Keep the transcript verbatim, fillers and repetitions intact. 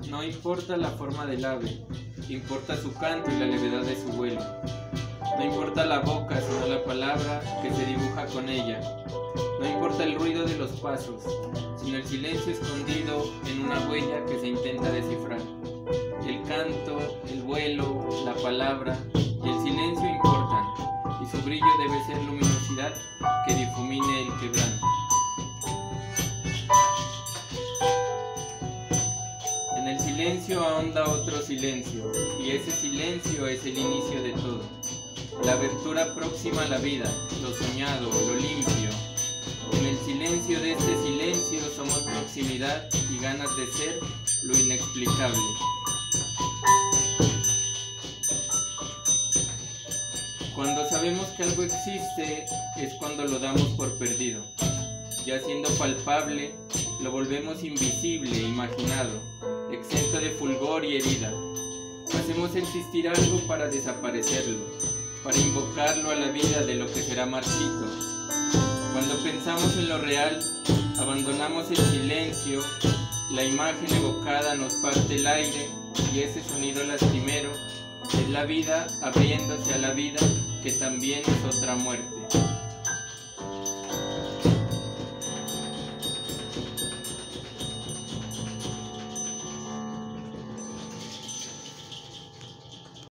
No importa la forma del ave, importa su canto y la levedad de su vuelo. No importa la boca, sino la palabra que se dibuja con ella. No importa el ruido de los pasos, sino el silencio escondido en una huella que se intenta descifrar. El canto, el vuelo, la palabra y el silencio importan, y su brillo debe ser luminosidad que difumine el quebranto. En el silencio ahonda otro silencio, y ese silencio es el inicio de todo. La abertura próxima a la vida, lo soñado, lo limpio. En el silencio de este silencio somos proximidad y ganas de ser lo inexplicable. Cuando sabemos que algo existe es cuando lo damos por perdido. Ya siendo palpable, lo volvemos invisible, imaginado, exento de fulgor y herida. Hacemos existir algo para desaparecerlo, para invocarlo a la vida de lo que será marchito. Cuando pensamos en lo real, abandonamos el silencio, la imagen evocada nos parte el aire y ese sonido lastimero es la vida abriéndose a la vida que también es otra muerte.